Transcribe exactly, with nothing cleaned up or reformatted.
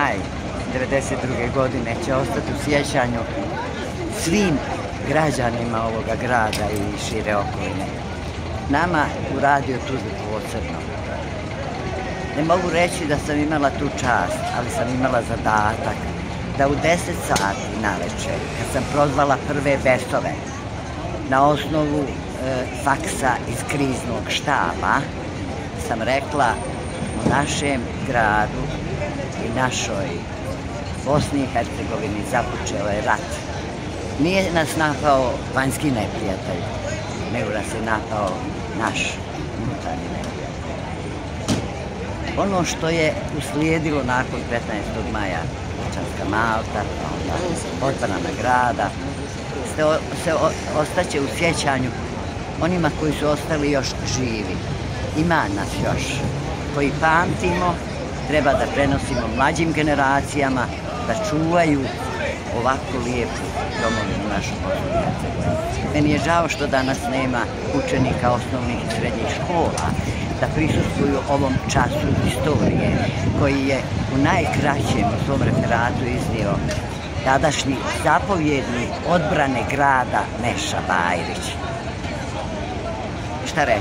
maj devedeset druge godine će ostati u sjećanju svim građanima ovoga grada i šire okoline. Nama u Radio Tuzli posebno. Ne mogu reći da sam imala tu čast, ali sam imala zadatak da u deset sati navečer, kad sam prozvala prve besove, na osnovu e, faksa iz kriznog štaba, sam rekla u našem gradu i našoj Bosni i Hercegovini započeo je rat. Nije nas napao vanjski neprijatelj, nego nas je napao naš unutarnji neprijatelj. Ono što je uslijedilo nakon petnaestog maja, Čanska Malta, pa onda odbrana grada, se, se ostaće u sjećanju onima koji su ostali još živi. Ima nas još, koji pamtimo, treba da prenosimo mlađim generacijama, da čuvaju ovako lijepu domovinu našu Bosnu i Hercegovinu. Meni je žao što danas nema učenika osnovnih i srednjih škola da prisustvuju ovom času istorije koji je u najkraćem u svom referatu iznio tadašnji zapovjednik odbrane grada Meša Bajrić. Šta reći?